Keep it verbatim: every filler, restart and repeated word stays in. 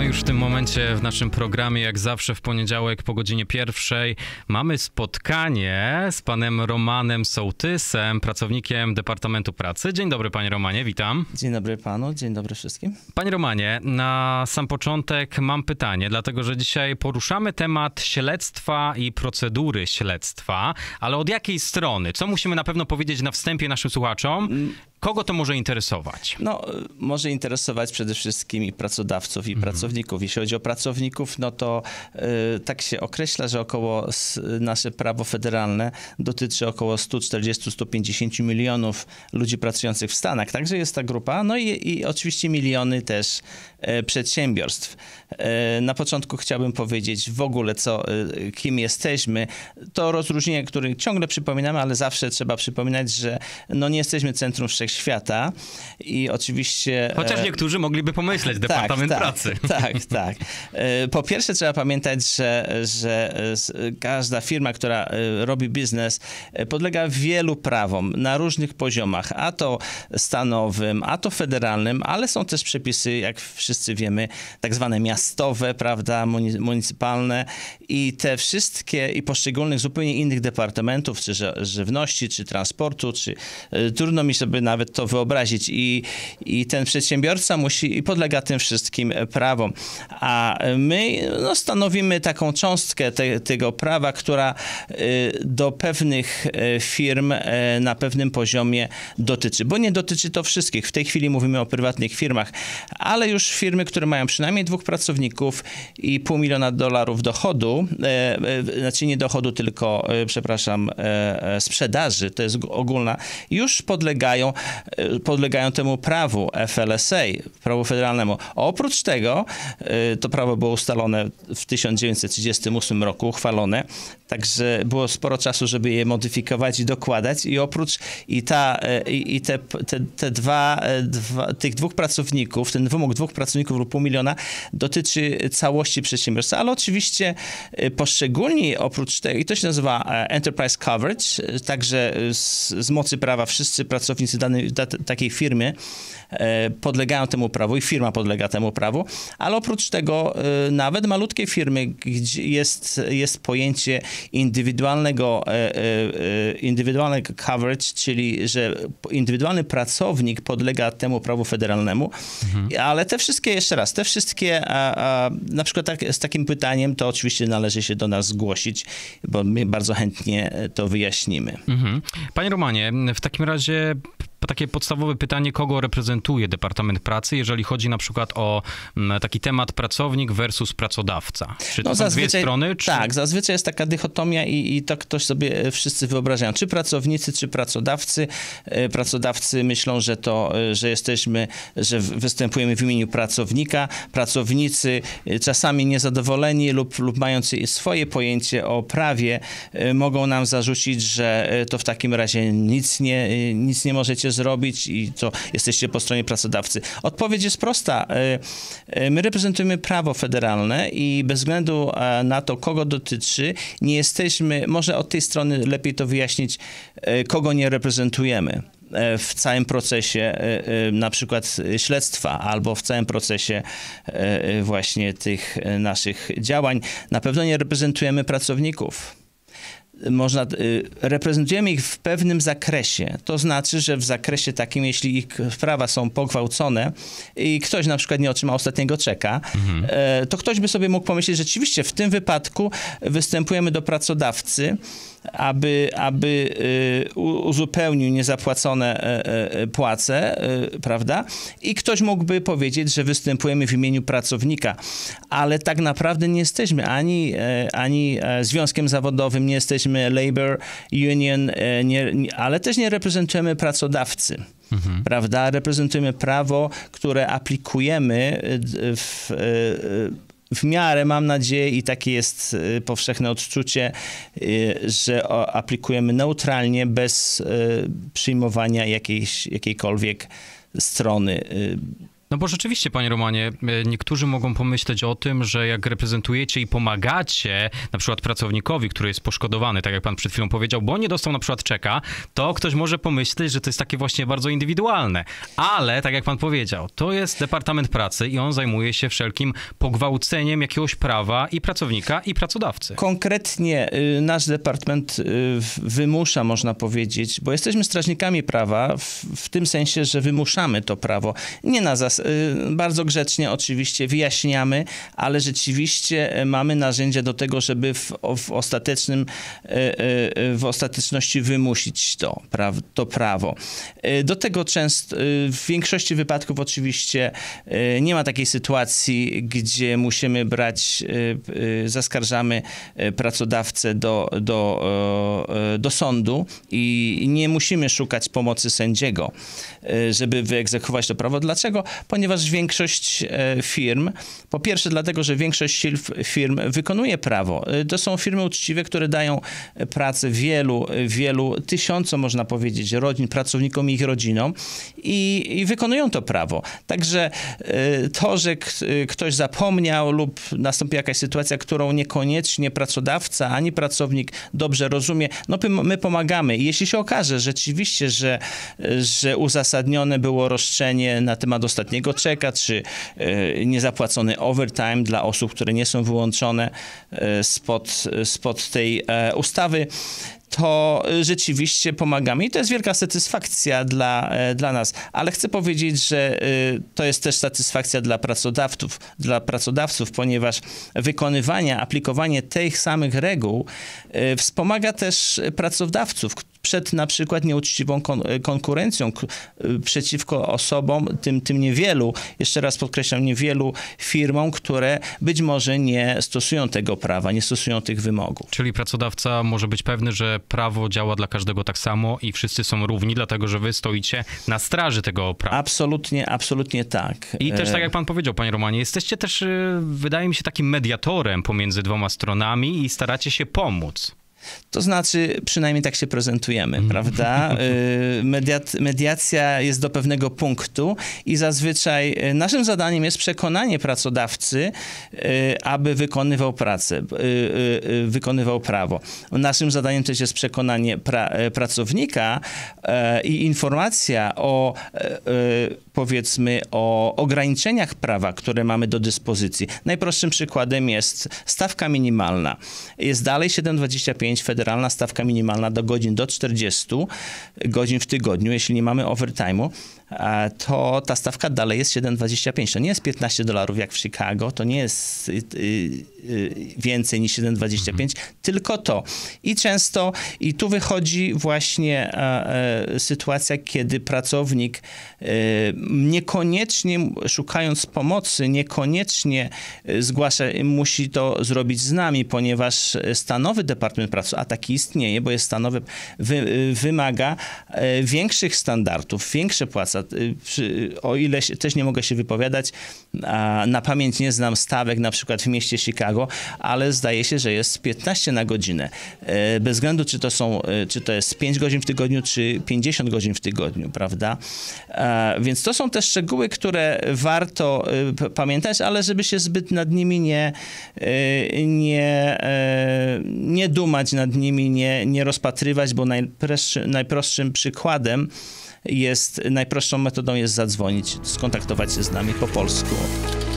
już w tym momencie w naszym programie, jak zawsze w poniedziałek po godzinie pierwszej, mamy spotkanie z panem Romanem Sołtysem, pracownikiem Departamentu Pracy. Dzień dobry, panie Romanie, witam. Dzień dobry panu, dzień dobry wszystkim. Panie Romanie, na sam początek mam pytanie, dlatego że dzisiaj poruszamy temat śledztwa i procedury śledztwa, ale od jakiej strony? Co musimy na pewno powiedzieć na wstępie naszym słuchaczom? Kogo to może interesować? No, może interesować przede wszystkim i pracodawców, i mm. pracowników. Jeśli chodzi o pracowników, no to y, tak się określa, że około s, nasze prawo federalne dotyczy około sto czterdzieści do stu pięćdziesięciu milionów ludzi pracujących w Stanach. Także jest ta grupa. No i, i oczywiście miliony też y, przedsiębiorstw. Y, na początku chciałbym powiedzieć w ogóle, co, y, kim jesteśmy. To rozróżnienie, które ciągle przypominamy, ale zawsze trzeba przypominać, że no, nie jesteśmy centrum wszechświata. Świata i oczywiście... Chociaż niektórzy mogliby pomyśleć, Departament tak, Pracy. Tak, tak. Po pierwsze trzeba pamiętać, że, że każda firma, która robi biznes, podlega wielu prawom na różnych poziomach, a to stanowym, a to federalnym, ale są też przepisy, jak wszyscy wiemy, tak zwane miastowe, prawda, municypalne i te wszystkie i poszczególnych zupełnie innych departamentów, czy żywności, czy transportu, czy trudno mi sobie nawet to wyobrazić i, i ten przedsiębiorca musi i podlega tym wszystkim prawom. A my no, stanowimy taką cząstkę te, tego prawa, która y, do pewnych y, firm y, na pewnym poziomie dotyczy, bo nie dotyczy to wszystkich. W tej chwili mówimy o prywatnych firmach, ale już firmy, które mają przynajmniej dwóch pracowników i pół miliona dolarów dochodu, y, y, znaczy nie dochodu, tylko, y, przepraszam, y, y, sprzedaży, to jest ogólna, już podlegają podlegają temu prawu F L S A, prawu federalnemu. Oprócz tego to prawo było ustalone w tysiąc dziewięćset trzydziestym ósmym roku, uchwalone, także było sporo czasu, żeby je modyfikować i dokładać i oprócz i, ta, i, i te, te, te dwa, dwa, tych dwóch pracowników, ten wymóg dwóch pracowników lub pół miliona dotyczy całości przedsiębiorstwa, ale oczywiście poszczególni oprócz tego, i to się nazywa Enterprise Coverage, także z, z mocy prawa wszyscy pracownicy danej takiej firmy podlegają temu prawu i firma podlega temu prawu, ale oprócz tego nawet malutkie firmy, gdzie jest, jest pojęcie indywidualnego, indywidualnego coverage, czyli że indywidualny pracownik podlega temu prawu federalnemu, mhm. ale te wszystkie, jeszcze raz, te wszystkie, a, a, na przykład tak, z takim pytaniem, to oczywiście należy się do nas zgłosić, bo my bardzo chętnie to wyjaśnimy. Mhm. Panie Romanie, w takim razie takie podstawowe pytanie, kogo reprezentuje Departament Pracy, jeżeli chodzi na przykład o taki temat pracownik versus pracodawca? Czy to no, są dwie strony? Czy... Tak, zazwyczaj jest taka dychotomia i, i to ktoś sobie wszyscy wyobrażają. Czy pracownicy, czy pracodawcy. Pracodawcy myślą, że to, że jesteśmy, że występujemy w imieniu pracownika. Pracownicy czasami niezadowoleni lub, lub mający swoje pojęcie o prawie mogą nam zarzucić, że to w takim razie nic nie, nic nie możecie zrobić i to jesteście po stronie pracodawcy. Odpowiedź jest prosta. My reprezentujemy prawo federalne i bez względu na to, kogo dotyczy, nie jesteśmy, może od tej strony lepiej to wyjaśnić, kogo nie reprezentujemy w całym procesie na przykład śledztwa albo w całym procesie właśnie tych naszych działań. Na pewno nie reprezentujemy pracowników. Można, reprezentujemy ich w pewnym zakresie. To znaczy, że w zakresie takim, jeśli ich prawa są pogwałcone i ktoś na przykład nie otrzymał ostatniego czeka, mhm. to ktoś by sobie mógł pomyśleć, że rzeczywiście w tym wypadku występujemy do pracodawcy, aby, aby uzupełnił niezapłacone płace, prawda? I ktoś mógłby powiedzieć, że występujemy w imieniu pracownika, ale tak naprawdę nie jesteśmy ani, ani związkiem zawodowym, nie jesteśmy labor union, nie, ale też nie reprezentujemy pracodawcy. Mhm. Prawda? Reprezentujemy prawo, które aplikujemy w, w miarę, mam nadzieję, i takie jest powszechne odczucie, że aplikujemy neutralnie, bez przyjmowania jakiejś, jakiejkolwiek strony. No bo rzeczywiście, panie Romanie, niektórzy mogą pomyśleć o tym, że jak reprezentujecie i pomagacie na przykład pracownikowi, który jest poszkodowany, tak jak pan przed chwilą powiedział, bo nie dostał na przykład czeka, to ktoś może pomyśleć, że to jest takie właśnie bardzo indywidualne. Ale, tak jak pan powiedział, to jest Departament Pracy i on zajmuje się wszelkim pogwałceniem jakiegoś prawa i pracownika, i pracodawcy. Konkretnie y, nasz departament y, wymusza, można powiedzieć, bo jesteśmy strażnikami prawa w, w tym sensie, że wymuszamy to prawo. Nie na zas- y, bardzo grzecznie oczywiście wyjaśniamy, ale rzeczywiście mamy narzędzia do tego, żeby w, w ostatecznym, y, y, w ostateczności wymusić to, pra- to prawo. Y, do tego często, y, w większości wypadków oczywiście y, nie ma takiej sytuacji, gdzie musimy brać, y, y, zaskarżamy pracodawcę do, do, do sądu i nie musimy szukać pomocy sędziego, żeby wyegzekwować to prawo. Dlaczego? Ponieważ większość firm, po pierwsze dlatego, że większość firm wykonuje prawo. To są firmy uczciwe, które dają pracę wielu, wielu tysiącom, można powiedzieć, rodzin, pracownikom i ich rodzinom i, i wykonują to prawo. Także to, że ktoś zapomniał lub nastąpi jakaś sytuacja, którą niekoniecznie pracodawca ani pracownik dobrze rozumie, no my pomagamy. I jeśli się okaże rzeczywiście, że, że uzasadnione było roszczenie na temat ostatniego czeka, czy niezapłacony overtime dla osób, które nie są wyłączone spod, spod tej ustawy, to rzeczywiście pomagamy i to jest wielka satysfakcja dla, dla nas. Ale chcę powiedzieć, że to jest też satysfakcja dla pracodawców, dla pracodawców, ponieważ wykonywanie, aplikowanie tych samych reguł wspomaga też pracodawców przed na przykład nieuczciwą kon- konkurencją k- przeciwko osobom, tym, tym niewielu, jeszcze raz podkreślam, niewielu firmom, które być może nie stosują tego prawa, nie stosują tych wymogów. Czyli pracodawca może być pewny, że prawo działa dla każdego tak samo i wszyscy są równi, dlatego że wy stoicie na straży tego prawa. Absolutnie, absolutnie tak. I też tak jak pan powiedział, panie Romanie, jesteście też, wydaje mi się, takim mediatorem pomiędzy dwoma stronami i staracie się pomóc. To znaczy, przynajmniej tak się prezentujemy, mm. prawda? Mediat, mediacja jest do pewnego punktu i zazwyczaj naszym zadaniem jest przekonanie pracodawcy, aby wykonywał pracę, wykonywał prawo. Naszym zadaniem też jest przekonanie pra, pracownika i informacja o, powiedzmy, o ograniczeniach prawa, które mamy do dyspozycji. Najprostszym przykładem jest stawka minimalna. Jest dalej siedem dwadzieścia pięć federalna stawka minimalna do godzin do czterdziestu godzin w tygodniu, jeśli nie mamy overtime'u, to ta stawka dalej jest siedem dwadzieścia pięć. To nie jest piętnaście dolarów jak w Chicago, to nie jest więcej niż siedem dwadzieścia pięć, mhm. tylko to. I często, i tu wychodzi właśnie sytuacja, kiedy pracownik niekoniecznie szukając pomocy, niekoniecznie zgłasza, musi to zrobić z nami, ponieważ stanowy Departament Pracy, a taki istnieje, bo jest stanowy, wy, wymaga większych standardów, większe płace. O ile się, też nie mogę się wypowiadać, a na pamięć nie znam stawek na przykład w mieście Chicago, ale zdaje się, że jest piętnaście na godzinę. Bez względu, czy to są, czy to jest pięć godzin w tygodniu, czy pięćdziesiąt godzin w tygodniu, prawda? Więc to są te szczegóły, które warto pamiętać, ale żeby się zbyt nad nimi nie, nie, nie dumać nad nimi, nie, nie rozpatrywać, bo najprostszy, najprostszym przykładem jest, najprostszą metodą jest zadzwonić, skontaktować się z nami po polsku.